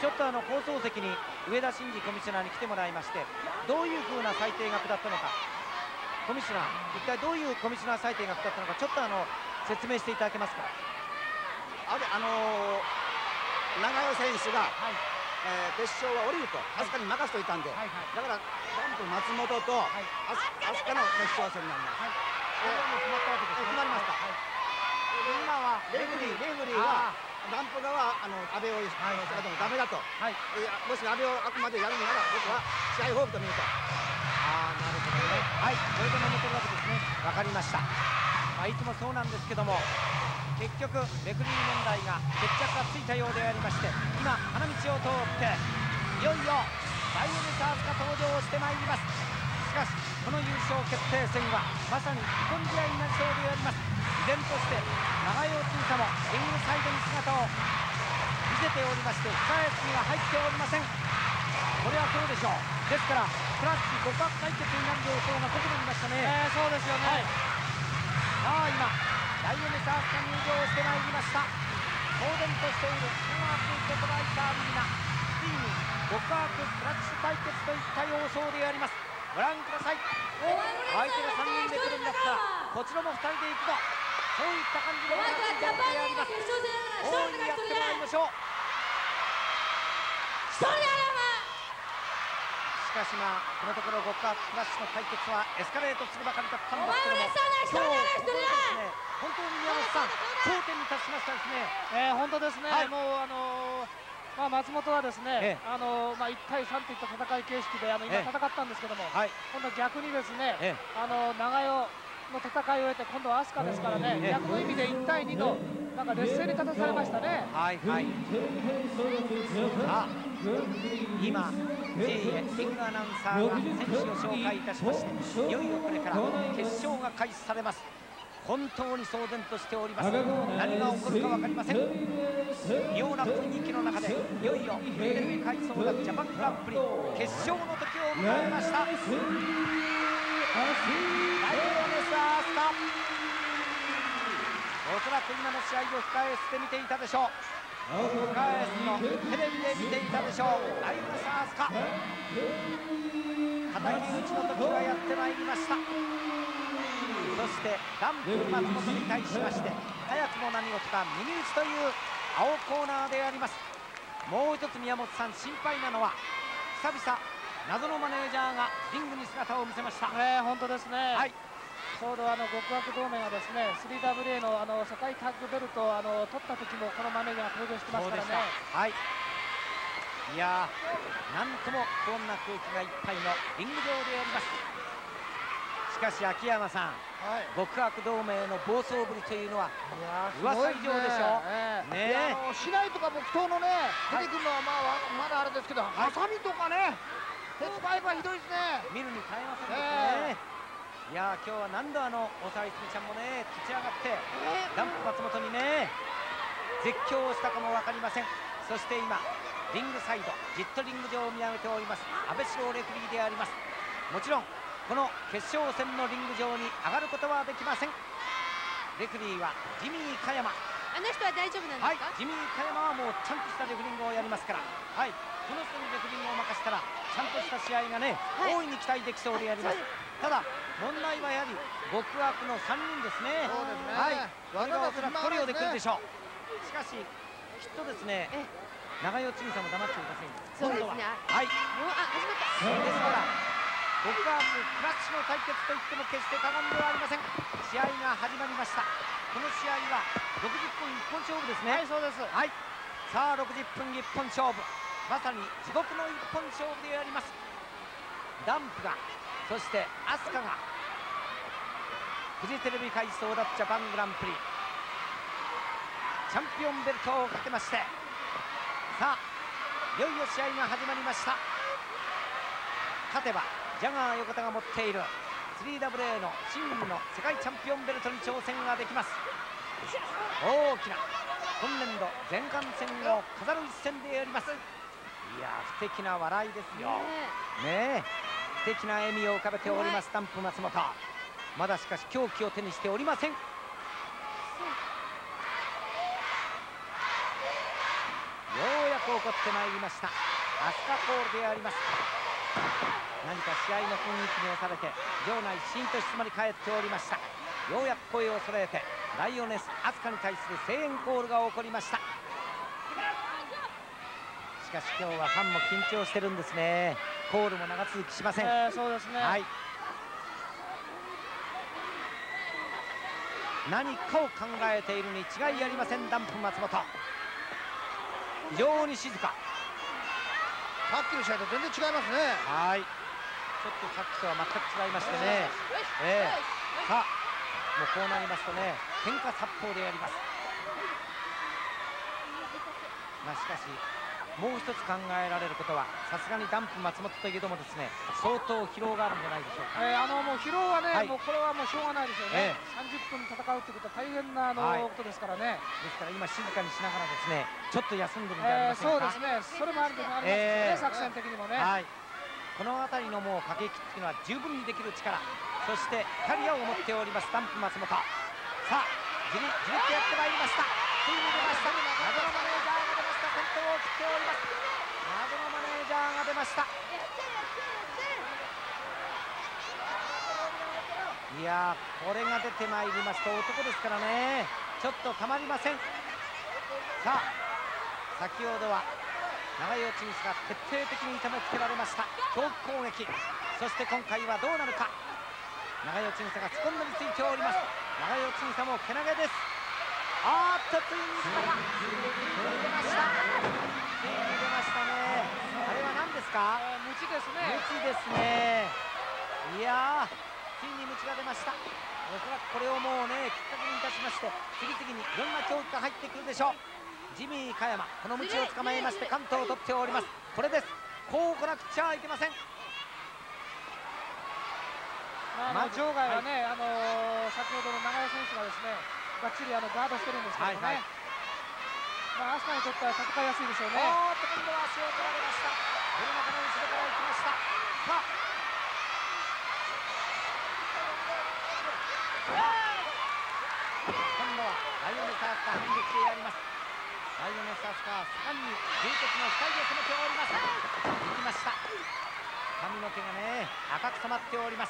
ちょっと放送席に上田真二コミッショナーに来てもらいまして、どういう風な裁定が下ったのか、コミッショナー、一体どういうコミッショナー裁定が下ったのか、ちょっと説明していただけますか。 長代選手が、決勝は降りると飛鳥に任せといたんで、だからダンプ松本と飛鳥の決勝戦になります。決まりました。今はレフリーがダンプ側阿部をダメだと、もし阿部をあくまでやるなら僕は試合放棄と見ると。 なるほどね。はい、これで揉めてるわけですね。わかりました。いつもそうなんですけども、結局レフリー問題が決着がついたようでありまして、今花道を通っていよいよバイオレスアースが登場してまいります。しかしこの優勝決定戦はまさに一本試合になりそうであります。依然として長与鎮差もリングサイドに姿を見せておりまして、控え室には入っておりません。これはそうでしょう。ですからクラッチ互角対決になる予想が濃くなりましたね。 そうですよね。 さあ今バイオレスアースが入場してまいりました。当然としているシュガースイートトライサービーナ、ついに極悪クラッチ対決といった様相であります。ご覧ください。相手が3人で来るんだったらこちらも2人で行くぞ、そういった感じの形であります。大いにやってまいりましょう。しかしこのところ極悪クラッシュの対決はエスカレートするばかりだったんですけども、今日ここですね、本当に宮本さん頂点に達しましたですね。 本当ですね。もう松本はですね、1対3といった戦い形式で今戦ったんですけども、今度逆にですね、長与の戦いを終えて今度は飛鳥ですからね、逆の意味で1対2のなんか劣勢に立たされましたね。 今 J リングアナウンサーが選手を紹介いたしまして、いよいよこれから決勝が開始されます。本当に騒然としております。何が起こるか分かりません。異様な雰囲気の中でいよいよテレビ回送だジャパングランプリ決勝の時を迎えました。バイオレスアースか、おそらく今の試合を控え室で見ていたでしょう。控え室のテレビで見ていたでしょう。バイオレスアースか、片入り口の時がやってまいりました。そしてダンプ松本に対しまして早くも何事か右打ちという青コーナーであります。もう一つ宮本さん心配なのは久々謎のマネージャーがリングに姿を見せました。 本当ですね。ちょうど極悪同盟がですね 3WA の世界タッグベルトを取った時もこのマネージャーが登場してますからね。 いやー、なんとも不穏な空気がいっぱいのリング上であります。しかし秋山さん、極悪同盟の暴走ぶりというのは噂以上でしょうね。 市内とか木刀のね出てくるのはまだあれですけど、ハサミとかね鉄パイプはひどいですね。 見るに耐えませんですね。いやー、今日は何度大沢いつみちゃんもね立ち上がってダンプ松本にね絶叫をしたかも分かりません。そして今リングサイドじっとリング上を見上げております安倍史郎レフリーであります。もちろんこの決勝戦のリング上に上がることはできません。レフリーはジミー加山。 あの人は大丈夫なんですか？ ジミー加山はもうちゃんとしたレフリングをやりますから、この人にレフリングを任せたらちゃんとした試合がね、大いに期待できそうであります。ただ問題はやはり極悪の3人ですね。これがおそらくトリオで来るでしょう。しかしきっとですね、長与鎮差も黙っていません。 そうですね。始まった。 ですから極悪クラッシュの対決といっても決して過言ではありません。試合が始まりました。この試合は60分一本勝負ですね。 そうです。 さあ60分一本勝負、まさに地獄の一本勝負であります。ダンプが、そして飛鳥がフジテレビ回送だジャパングランプリチャンピオンベルトをかけまして、さあいよいよ試合が始まりました。勝てばジャガー横田が持っている 3WA の真の世界チャンピオンベルトに挑戦ができます。大きな今年度前冠戦を飾る一戦であります。いやー、素敵な笑いですよね。素敵な笑みを浮かべておりますダンプ松本。まだしかし凶器を手にしておりません。ようやくく起こってまいりました。飛鳥コールであります。何か試合の雰囲気に押されて場内シーンと静まり返っておりました。ようやく声を揃えてライオネス飛鳥に対する声援コールが起こりました。しかし今日はファンも緊張してるんですね。コールも長続きしません。 そうですね、 はい、何かを考えているに違いありません。ダンプ松本非常に静か。 さっきの試合と全然違いますね。 はい、ちょっとさっきとは全く違いましてね、さあもうこうなりますとね、喧嘩殺法でやります。まあしかしもう一つ考えられることは、さすがにダンプ松本といえどもですね、相当疲労があるんじゃないでしょうか。 もう疲労はね、 はい、 もうこれはもうしょうがないですよね。30分戦うということは大変なことですからね。 ですから今静かにしながらですね、ちょっと休んでるんじゃありませんか。 そうですね、それもあるんですね、作戦的にもね。 はい、この辺りのもう駆け引きっていうのは十分にできる力、そしてキャリアを持っておりますダンプ松本。さあじりじりってやってまいりました。ついに出ました。謎のマネージャーが出ました。先頭を切っております。謎のマネージャーが出ました。いやー、これが出てまいりますと男ですからね、ちょっとたまりません。さあ先ほどは長与千草が徹底的に痛めつけられました恐怖攻撃。そして今回はどうなるか。長与千草が突っ込んでについております。長与千草もけなげです。ついに出ました。ついに出ましたね。あれは何ですか。 無知ですね。 無知ですね。いやー、ついに無知が出ました。おそらくこれをもうねきっかけにいたしまして、次々にいろんな教育が入ってくるでしょう。ジミー加山、この無知を捕まえまして関東を取っております。これです。こう来なくちゃいけません。 場外はね、先ほどの長与選手がですね、がっちりガードしてるんですけどね、飛鳥にとっては戦いやすいでしょうね。 今度は足を取られました。夜中の後ろから行きました。さあ今度はライオネスアスカ反撃でやります。ライオネスアスカは3人重鉄の額で攻めております。行きました。髪の毛がね赤く染まっております。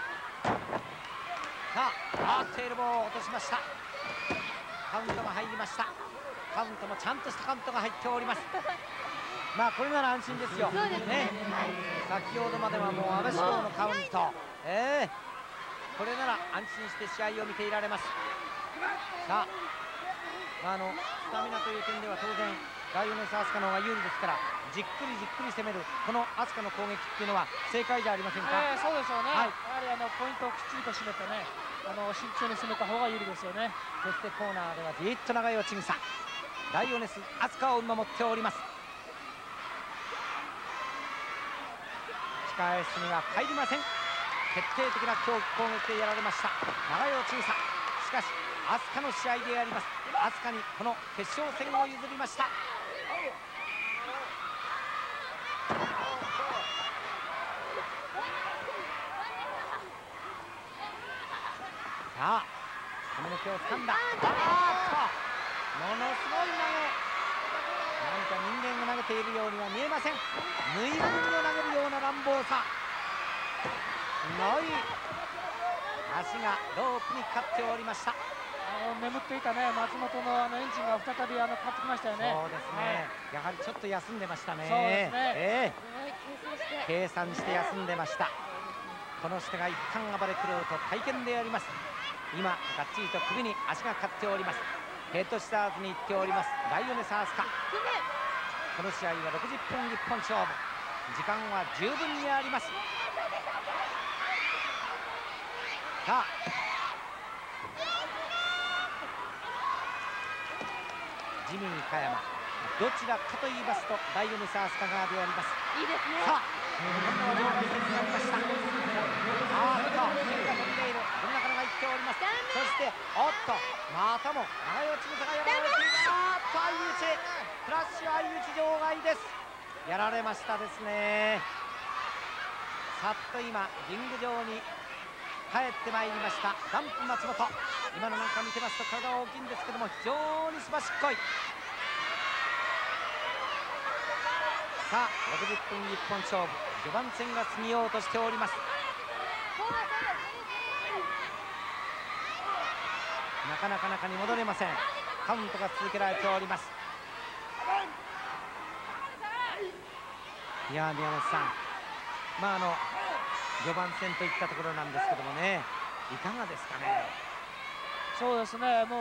さあエルボーを落としました。カウントが入りました。カウントもちゃんとしたカウントが入っております。まあこれなら安心ですよ。 そうですね。 先ほどまではもう安倍翔のカウント、これなら安心して試合を見ていられます。さあ、スタミナという点では当然ライオネスアスカの方が有利ですから、じっくりじっくり攻めるこのアスカの攻撃っていうのは正解じゃありませんか。 そうでしょうね、やはりポイントをきっちりと締めてね、慎重に攻めた方が有利ですよね。 そしてコーナーではじっと長与千草、ライオネスアスカを見守っております。控え室には帰りません。決定的な攻撃でやられました長与千草。しかしアスカの試合であります。アスカにこの決勝戦を譲りました。さあ髪の毛を掴んだ。ものすごい投げ、何か人間が投げているようには見えません。ぬいぐるみを投げるような乱暴さ。すごい足がロープにかかっておりました。 眠っていたね松本のエンジンが再びかかってきましたよね。 そうですね、やはりちょっと休んでましたね。 そうですね、 計算して休んでました。この人が一旦暴れ狂うと大変であります。今がっちりと首に足がかかっております。ヘッドシターズに行っておりますライオネスアスカ。この試合は60分一本勝負、時間は十分にあります。さあジミー加山、どちらかと言いますとライオネスアスカ側であります。 いいですね。 さあ今度は場外戦になりました。剣が飛んでいる、どんな方が言っております。そしてまたも長与千草がやられている。相打ち、フラッシュ相打ち場外です。やられましたですね。さっと今リング上に帰ってまいりましたダンプ松本。今のなんか見てますと体は大きいんですけども非常にすばしっこい。 さあ60分一本勝負、序盤戦が過ぎようとしております。なかなか中に戻れません。カウントが続けられております。いや宮本さん、序盤戦といったところなんですけどもね、いかがですかね。 そうですね、もう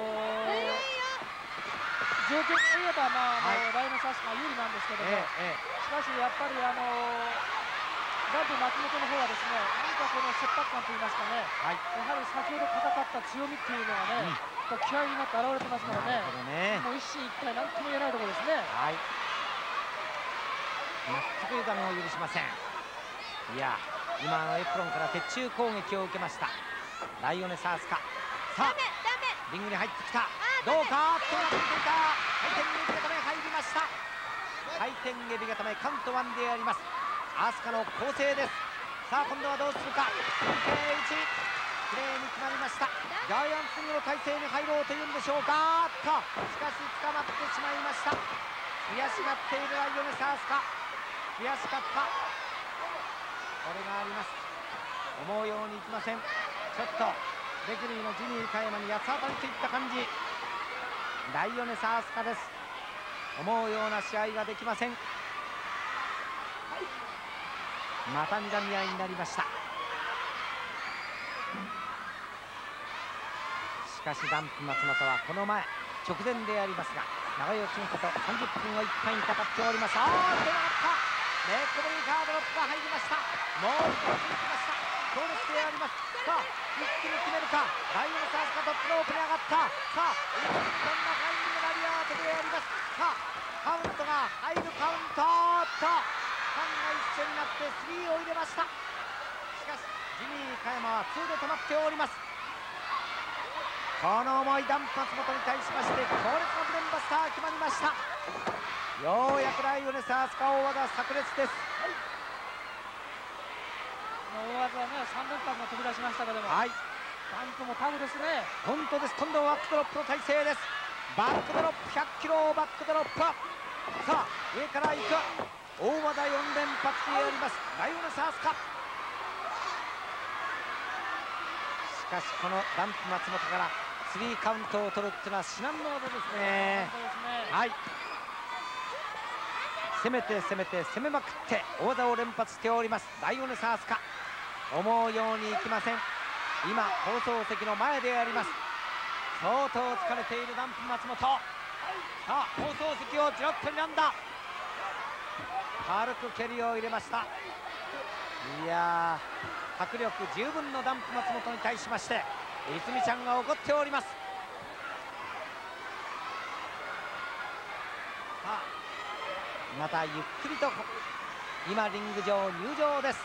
状況で言えば、ライオネスアスカが有利なんですけども、しかしやっぱりダンプ松本の方はですね、何かこの切迫感といいますかね、やはり先ほど戦った強みっていうのがね、気合いになって現れてますからね、もう一進一退、なんとも言えないところですね。 全く油断を許しません。いや、今エプロンから鉄柱攻撃を受けましたライオネスアスカ。さあリングに入ってきた、どうかとなっていた。回転蹴り固め入りました。回転蹴り固めカウント1であります。アスカの構成です。さあ今度はどうするか。1きれいに決まりました。ジャイアンツの体勢に入ろうというんでしょうか。しかし捕まってしまいました。悔しがっているライオネスアスカ、悔しかった。これがあります。思うようにいきません。ちょっとレフェリーのジミー加山に八つ当たりといった感じ。ライオネスアスカです。思うような試合ができません。また睨み合いになりました。しかしダンプ松本はこの前直前でありますが、長与千穂と30分をいっぱいに語っております。出なかった。ネックブリーカードロップが入りました。もう一ついきました。強烈であります。さあ一気に決めるか。ライオネスアスカトップロープに上がった。さあ一気にどんなファイングラリアートであります。さあカウントが入る。カウントファンが一緒になって3を入れました。しかしジミー加山は2で止まっております。この重いダンプ松本に対しまして強烈なブレンバスター決まりました。ようやくライオネスアスカ大技炸裂です。 大技はね3連発が飛び出しましたけども、ダンプもタフですね。 本当です。今度はバックドロップの体勢です。バックドロップ100キロバックドロップ。さあ上から行く大技4連発でありますライオネスアスカ。しかしこのダンプ松本から3カウントを取るっていうのは至難の技ですね。攻めて攻めて攻めまくって大技を連発しておりますライオネスアスカ。思うようにいきません。今放送席の前であります。相当疲れているダンプ松本。さあ放送席をじろっと睨んだ。軽く蹴りを入れました。いやー迫力十分のダンプ松本に対しまして泉ちゃんが怒っております。さあまたゆっくりと今リング上入場です。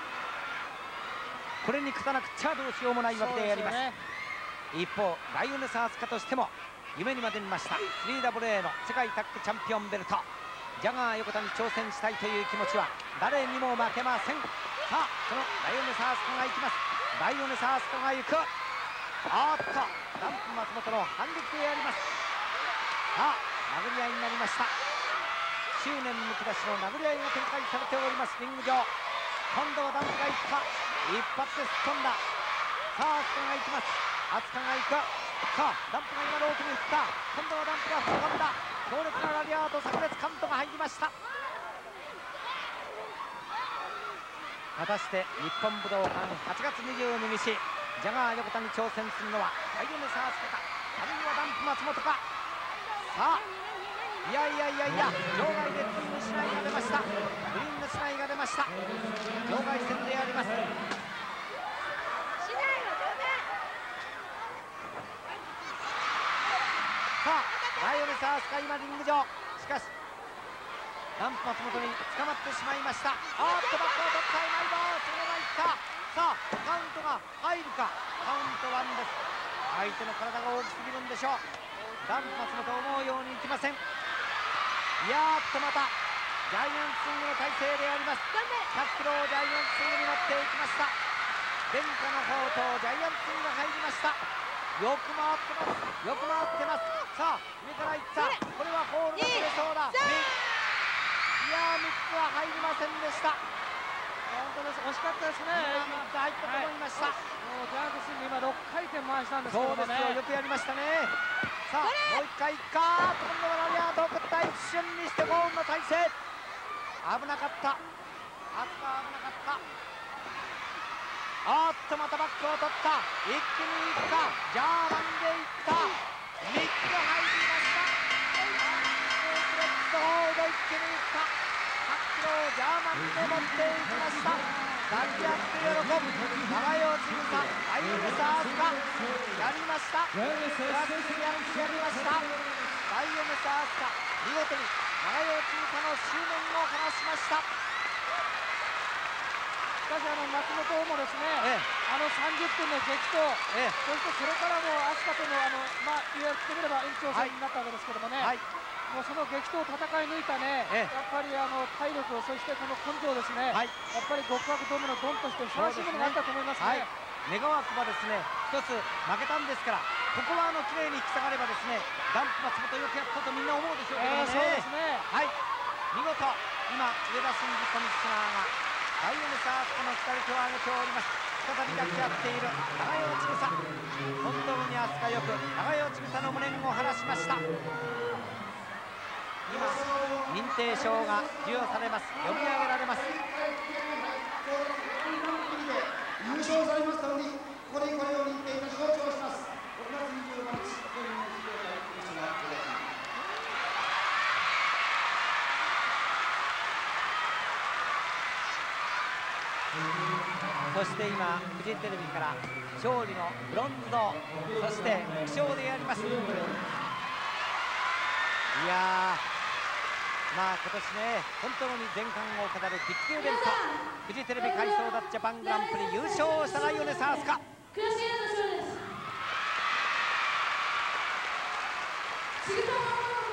これに勝たなくちゃどうしようもないわけであります。一方ライオネスアスカとしても夢にまで見ました 3WA の世界タッグチャンピオンベルト。ジャガー横田に挑戦したいという気持ちは誰にも負けません。さあそのライオネスアスカが行きます。ライオネスアスカが行く。ダンプ松本の反撃であります。さあ殴り合いになりました。執念むき出しの殴り合いが展開されておりますリング上。今度はダンプがいった。一発で突っ込んだ。さあアスカが行きます。アスカが行く。さあダンプが今ロープに振った。今度はダンプが吹っ込んだ。強烈なラリアート炸裂カウントが入りました。果たして日本武道館8月22日ジャガー横田に挑戦するのはライオネスアスカか、あるいはダンプ松本か。さあいや場外でグリーンのシナイが出ました。グリーンのシナイが出ました。場外戦であります。さあライオネスアスカ今リング上。しかしダンプ松本に捕まってしまいました。バットを取ったうまいぞ。そのままいった。さあカウントが入るか。カウント1です。相手の体が大きすぎるんでしょう。ダンプ松本思うようにいきません。またジャイアンツスイングの体勢であります。100キロをジャイアンツスイングに持っていきました。伝家の宝刀ジャイアンツスイングが入りました。よく回ってます。よく回ってます。さあ上からいった。これはフォールが出そうだ。いや 3つは入りませんでした。 本当です、惜しかったですね。 3つ入ったと思いました。 もうジャークスに今6回転回したんですけどもね。 そうですよ、よくやりましたね。さあもう1回いくか。今度はラリアートを送った。一瞬にしてゴールの体勢。危なかった。アスカ危なかった。またバックを取った。一気にいくか。ジャーマンでいった。3つ入りました。レッドホールド一気にいった。100キロをジャーマンで持っていきました。抱き合って喜ぶ長与千草、アイムサースカやりました。プラスやりました。アイムサースカ見事に長与千草の執念を離しました。 しかし松本もですね、30分の激闘、そしてそれからも飛鳥との言ってみれば延長戦になったわけですけどもね、もうその激闘を戦い抜いたね、やっぱり体力、そしてこの根性ですね、やっぱり極悪ドームのドンとして素晴らしいものがあったと思いますね。 願わくばですね、一つ負けたんですから、ここは綺麗に引き下がればですね、ダンプ松本よくやったとみんな思うでしょうけどもね。 そうですね。 見事今上田真司コミッショナーがアイムサースカの2人手を挙げております。再び抱き合っている長与千草、コントロールに飛鳥よく長与千草の無念を晴らしました。今認定証が授与されます。読み上げられます。 優勝されましたので、ここでこれを認定と承知をします。6月25日、本人の授業会コミッショナー上田真司。 そして今フジテレビから勝利のブロンズ銅、そして副賞でやります。いや今年ね、本当に全冠を飾るビッグイベント、フジテレビ体操ダッジャパングランプリ優勝をした米澤飛鳥。 悔しい勝利です。次の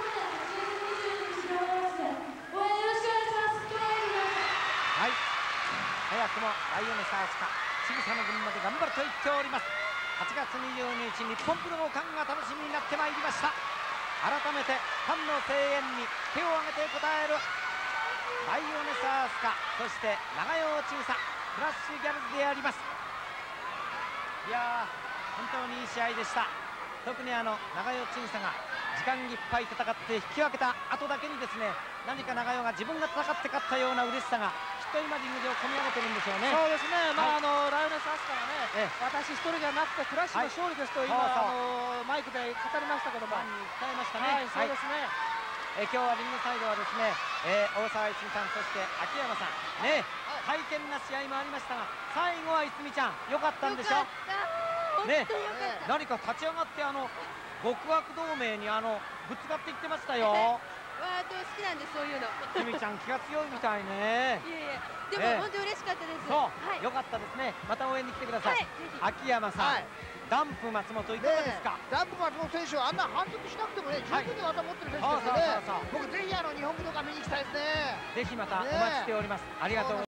早くも米澤飛鳥、ちぐさの分まで頑張ると言っております。8月22日、日本武道館が楽しみになってまいりました。改めてファンの声援に手を挙げて応える米澤飛鳥、そして長与千草、フラッシュギャルズであります。いやー、本当にいい試合でした。特に長与千草が時間いっぱい戦って引き分けた後だけにですね、何か長与が自分が戦って勝ったような嬉しさがきっと今リング上込み上げてるんでしょうね。 そうですね、ライオネス飛鳥がね、私一人じゃなくてクラッシュの勝利ですと今、マイクで語りましたけども、 伝えましたね。 そうですね。 今日はリングサイドはですね、大沢いつみさん、そして秋山さんね、大変な試合もありましたが、最後はいつみちゃん良かったんでしょね。何か立ち上がって極悪同盟にぶつかっていってましたよ。 ワード好きなんです、そういうの。 つみちゃん気が強いみたいね。 いえいえ、でも本当に嬉しかったです。 そう、良かったですね。また応援に来てください。秋山さん、ダンプ松本いかがですか。 ダンプ松本選手はあんな反則しなくてもね、十分に技持ってる選手ですよね。僕ぜひ日本武道館見に行きたいですね。 ぜひまたお待ちしております。ありがとうございます。